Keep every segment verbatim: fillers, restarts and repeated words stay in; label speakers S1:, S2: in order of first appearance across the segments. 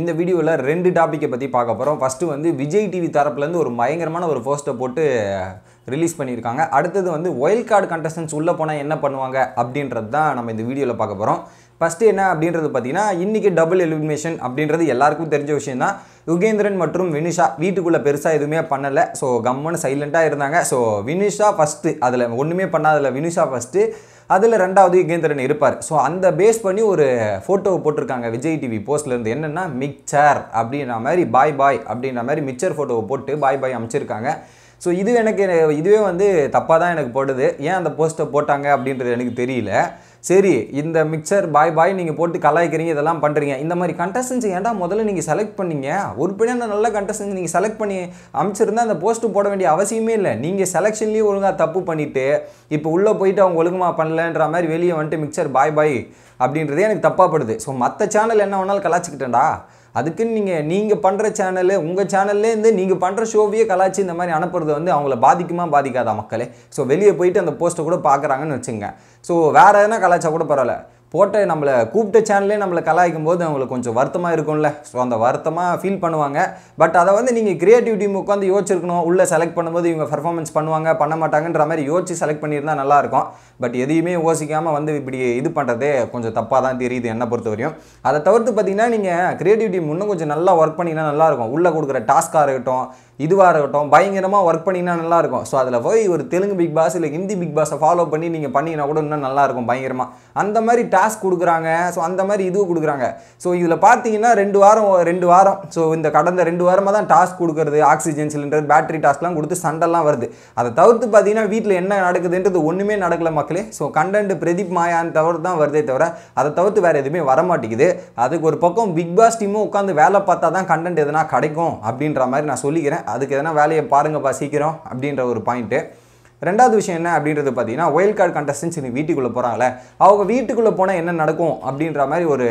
S1: இந்த வீடியோவில் ரெண்டு டாப்பிக்கை பற்றி பார்க்க போகிறோம். ஃபஸ்ட்டு வந்து விஜய் டிவி தரப்புலேருந்து ஒரு பயங்கரமான ஒரு போஸ்ட்டை போட்டு ரிலீஸ் பண்ணியிருக்காங்க. அடுத்தது வந்து ஒயில்ட் கார்டு கண்டஸ்டன்ஸ் உள்ளே போனால் என்ன பண்ணுவாங்க அப்படின்றது தான் நம்ம இந்த வீடியோவில் பார்க்க போகிறோம். ஃபஸ்ட்டு என்ன அப்படின்றது பார்த்தீங்கன்னா, இன்றைக்கி டபுள் எலிமினேஷன் அப்படின்றது எல்லாருக்கும் தெரிஞ்ச விஷயம் தான். யுகேந்திரன் மற்றும் வினிஷா வீட்டுக்குள்ளே பெருசாக எதுவுமே பண்ணலை. ஸோ கம்முன்னு சைலண்ட்டாக இருந்தாங்க. ஸோ வினிஷா ஃபஸ்ட்டு, அதில் ஒன்றுமே பண்ணாதில்ல, வினிஷா ஃபஸ்ட்டு, அதில் ரெண்டாவது யுகேந்திரன் இருப்பார். ஸோ அந்த பேஸ் பண்ணி ஒரு ஃபோட்டோவை போட்டிருக்காங்க விஜய் டிவி போஸ்ட்லேருந்து. என்னென்னா மிக்சர் அப்படின்ற மாதிரி, பாய் பாய் அப்படின்ற மாதிரி மிக்சர் ஃபோட்டோவை போட்டு பாய் பாய் அமைச்சிருக்காங்க. ஸோ இது எனக்கு இதுவே வந்து தப்பாக தான் எனக்கு போடுது. ஏன் அந்த போஸ்ட்டை போட்டாங்க அப்படின்றது எனக்கு தெரியல. சரி, இந்த மிக்சர் பாய் பாய் நீங்கள் போட்டு கலாய்க்கிறீங்க, இதெல்லாம் பண்ணுறீங்க. இந்த மாதிரி கண்டஸ்டன்ஸ் ஏன்டா முதல்ல நீங்கள் செலக்ட் பண்ணீங்க? ஒரு பின்னாடி நல்ல கண்டஸ்டன்ஸ் நீங்கள் செலக்ட் பண்ணி அமைச்சிருந்தா அந்த போஸ்ட்டு போட வேண்டிய அவசியமே இல்லை. நீங்கள் செலெக்ஷன்லேயும் ஒழுங்காக தப்பு பண்ணிவிட்டு இப்போ உள்ளே போயிட்டு அவங்க ஒழுங்கமாக பண்ணலன்ற மாதிரி வெளியே வந்துட்டு மிக்சர் பாய் பாய் அப்படின்றதே எனக்கு தப்பாகப்படுது. ஸோ மற்ற சேனல் என்ன வேணாலும் கலாச்சிக்கிட்டேன்டா, அதுக்குன்னு நீங்கள் நீங்கள் பண்ணுற சேனலு, உங்கள் சேனல்லேருந்து நீங்கள் பண்ணுற ஷோவையே கலாச்சி இந்த மாதிரி அனுப்புறது வந்து அவங்கள பாதிக்குமா பாதிக்காதா மக்களே? ஸோ வெளியே போயிட்டு அந்த போஸ்ட்டை கூட பார்க்குறாங்கன்னு வச்சுங்க. ஸோ வேறு எதனா கலாச்சா கூட பரவாயில்ல, போட்ட நம்மளை கூப்பிட்ட சேனல்லே நம்மளை கலாய்க்கும் போது அவங்களுக்கு கொஞ்சம் வருத்தமாக இருக்கும்ல. ஸோ அந்த வருத்தமாக ஃபீல் பண்ணுவாங்க. பட் அதை வந்து நீங்கள் கிரியேட்டிவ் டீம் உட்காந்து யோசிச்சிருக்கணும். உள்ளே செலக்ட் பண்ணும்போது இவங்க பர்ஃபார்மன்ஸ் பண்ணுவாங்க பண்ண மாட்டாங்கன்ற மாதிரி யோசிச்சு செலக்ட் பண்ணியிருந்தால் நல்லாயிருக்கும். பட் எதையுமே யோசிக்காமல் வந்து இப்படி இது பண்ணுறதே கொஞ்சம் தப்பாக தான் தெரியுது என்னை பொறுத்த வரையும். அதை தவிர்த்து பார்த்தீங்கன்னா, நீங்கள் கிரியேட்டிவ் டீம் இன்னும் கொஞ்சம் நல்லா ஒர்க் பண்ணிங்கன்னா நல்லாயிருக்கும். உள்ளே கொடுக்குற டாஸ்க்காக இருக்கட்டும், இதுவாக இருக்கட்டும், பயங்கரமாக ஒர்க் பண்ணிங்கன்னா நல்லாயிருக்கும். ஸோ அதில் போய் ஒரு தெலுங்கு பிக் பாஸ் இல்லை ஹிந்தி பிக் பாஸை ஃபாலோ பண்ணி நீங்கள் பண்ணிங்கன்னா கூட இன்னும் நல்லாயிருக்கும் பயங்கரமாக. அந்த மாதிரி டாஸ்க் கொடுக்குறாங்க. ஸோ அந்த மாதிரி இதுவும் கொடுக்குறாங்க. ஸோ இதில் பார்த்தீங்கன்னா ரெண்டு வாரம் ரெண்டு வாரம் ஸோ இந்த கடந்த ரெண்டு வாரமாக தான் டாஸ்க் கொடுக்குறது, ஆக்சிஜன் சிலிண்டர், பேட்டரி டாஸ்க்லாம் கொடுத்து சண்டெல்லாம் வருது. அதை தவிர்த்து பார்த்தீங்கன்னா வீட்டில் என்ன நடக்குதுன்றது ஒன்றுமே நடக்கல மக்களே. ஸோ கண்டென்ட் பிரதீப் மாயான்னு தவிர தான் வருதே தவிர அதை தவிர்த்து வேறு எதுவுமே வரமாட்டேங்குது. அதுக்கு ஒரு பக்கம் பிக் பாஸ் டீமும் உட்காந்து வேலை பார்த்தா தான் கண்டென்ட் எதனா கிடைக்கும் அப்படின்ற மாதிரி நான் சொல்லிக்கிறேன். அதுக்கு எதனா வேலையை பாருங்கப்பா சீக்கிரம் அப்படின்ற ஒரு பாயிண்ட்டு. ரெண்டாவது விஷயம் என்ன அப்படின்றது பார்த்தீங்கன்னா, ஒயில்ட் கார்டு கண்டஸ்டன்ஸ் இன்னைக்கு வீட்டுக்குள்ளே போகிறாங்களே, அவங்க வீட்டுக்குள்ளே போனால் என்ன நடக்கும் அப்படின்ற மாதிரி ஒரு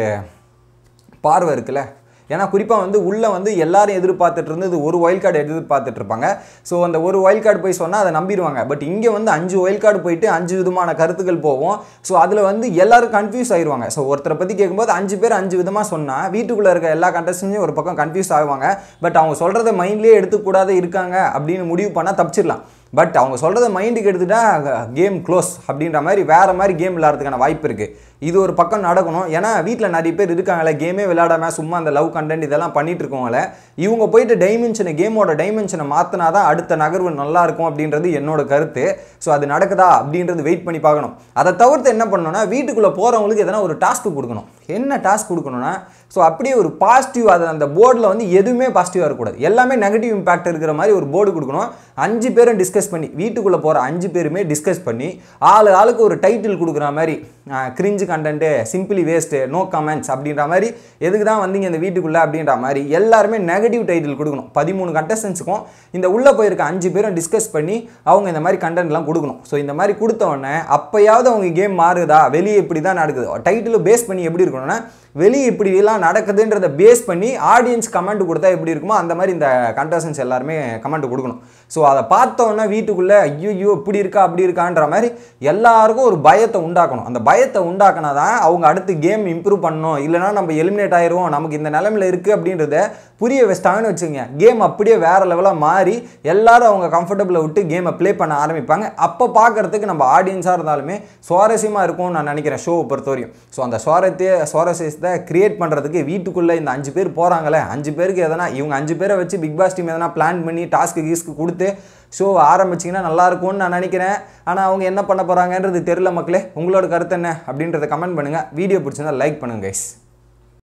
S1: பார்வை இருக்குல்ல. ஏன்னா குறிப்பாக வந்து உள்ளே வந்து எல்லாரும் எதிர்பார்த்துட்டு இருந்தது ஒரு ஒயில்ட் கார்டு எதிர்பார்த்துட்டு இருப்பாங்க. ஸோ அந்த ஒரு ஒயில்ட் கார்டு போய் சொன்னால் அதை நம்பிடுவாங்க. பட் இங்கே வந்து அஞ்சு ஒயில்ட் கார்டு போயிட்டு அஞ்சு விதமான கருத்துக்கள் போவோம். ஸோ அதில் வந்து எல்லாரும் கன்ஃபியூஸ் ஆயிடுவாங்க. ஸோ ஒருத்தரை பற்றி கேட்கும்போது அஞ்சு பேர் அஞ்சு விதமாக சொன்னால் வீட்டுக்குள்ளே இருக்க எல்லா கண்டஸ்டன்ஸையும் ஒரு பக்கம் கன்ஃபியூஸ் ஆகுவாங்க. பட் அவங்க சொல்கிறத மைண்ட்லேயே எடுத்துக்கூடாத இருக்காங்க அப்படின்னு முடிவு பண்ணால் தப்பிச்சிடலாம். பட் அவங்க சொல்கிறத மைண்டுக்கு எடுத்துட்டா கேம் க்ளோஸ் அப்படின்ற மாதிரி வேறு மாதிரி கேம் விளையாடுறதுக்கான வாய்ப்பு இருக்குது. இது ஒரு பக்கம் நடக்கணும். ஏன்னா வீட்டில் நிறைய பேர் இருக்காங்களே, கேமே விளையாடாமல் சும்மா அந்த லவ் கண்டென்ட் இதெல்லாம் பண்ணிட்டு இருக்கவங்கள இவங்க போயிட்டு டைமென்ஷனை, கேமோட டைமென்ஷனை மாற்றினா தான் அடுத்த நகர்வு நல்லாயிருக்கும் அப்படின்றது என்னோட கருத்து. ஸோ அது நடக்குதா அப்படின்றது வெயிட் பண்ணி பார்க்கணும். அதை தவிர்த்து என்ன பண்ணணும்னா, வீட்டுக்குள்ளே போகிறவங்களுக்கு எதனா ஒரு டாஸ்க்கு கொடுக்கணும். என்ன டாஸ்க் கொடுக்கணும்னா, ஸோ அப்படியே ஒரு பாசிட்டிவ், அது அந்த போர்டில் வந்து எதுவுமே பாசிட்டிவாக இருக்கக்கூடாது, எல்லாமே நெகட்டிவ் இம்பாக்ட் இருக்கிற மாதிரி ஒரு போர்டு கொடுக்கணும். அஞ்சு பேரும் டிஸ்கஸ் பண்ணி, வீட்டுக்குள்ளே போகிற அஞ்சு பேருமே டிஸ்கஸ் பண்ணி ஆளு ஆளுக்கு ஒரு டைட்டில் கொடுக்குற மாதிரி, cringe content, simply waste, no comments அப்படின்ற மாதிரி, எதுக்கு தான் வந்தீங்க இந்த வீட்டுக்குள்ளே அப்படின்ற மாதிரி எல்லாருமே நெகட்டிவ் டைட்டில் கொடுக்கணும். பதிமூணு கண்டஸ்டன்ஸுக்கும் இந்த உள்ளே போயிருக்க அஞ்சு பேரும் டிஸ்கஸ் பண்ணி அவங்க இந்த மாதிரி கண்டென்ட்லாம் கொடுக்கணும். ஸோ இந்த மாதிரி கொடுத்த உடனே அப்போயாவது அவங்க கேம் மாறுதா, வெளியே இப்படி தான் நடக்குது, டைட்டில் பேஸ் பண்ணி எப்படி இருக்கணும்னா, வெளியே இப்படிலாம் நடக்குதுன்றதை பேஸ் பண்ணி ஆடியன்ஸ் கமெண்ட் கொடுத்தா எப்படி இருக்குமோ அந்த மாதிரி இந்த கண்டஸ்டன்ஸ் எல்லாருமே கமெண்ட் கொடுக்கணும். ஸோ அதை பார்த்தோன்னா வீட்டுக்குள்ளே ஐயோ இப்படி இருக்கா அப்படி இருக்கான்ற மாதிரி எல்லாருக்கும் ஒரு பயத்தை உண்டாக்கணும். அந்த பயத்தை உண்டாக்கினா தான் அவங்க அடுத்து கேம் இம்ப்ரூவ் பண்ணணும். இல்லைனா நம்ம எலிமினேட் ஆயிடுவோம், நமக்கு இந்த நிலைமையில் இருக்குது அப்படின்றத புரிய வச்சிட்டாங்கன்னு வச்சுங்க, கேம் அப்படியே வேறு லெவலாக மாறி எல்லாரும் அவங்க கம்ஃபர்டபுளை விட்டு கேமை ப்ளே பண்ண ஆரம்பிப்பாங்க. அப்போ பார்க்குறதுக்கு நம்ம ஆடியன்ஸாக இருந்தாலுமே சுவாரஸ்யமாக இருக்கும்னு நான் நினைக்கிறேன் ஷோவை பொறுத்தவரையும். ஸோ அந்த சுவாரத்தையே சுவாரஸ்யத்தை கிரியேட் பண்ணுறதுக்கு வீட்டுக்குள்ளே இந்த அஞ்சு பேர் போகிறாங்களே, அஞ்சு பேருக்கு எதனா இவங்க அஞ்சு பேரை வச்சு பிக் பாஸ் டீம் எதனா பிளான் பண்ணி டாஸ்க்கு கீஸ்க்கு கொடுத்து ஷோ ஆரம்பிச்சிங்கன்னா நல்லாயிருக்கும்னு நான் நினைக்கிறேன். ஆனால் அவங்க என்ன பண்ண போகிறாங்கன்றது தெரியல மக்களே. உங்களோட கருத்து என்ன அப்படின்றத கமெண்ட் பண்ணுங்கள். வீடியோ பிடிச்சிருந்தா லைக் பண்ணுங்கள் கைஸ்.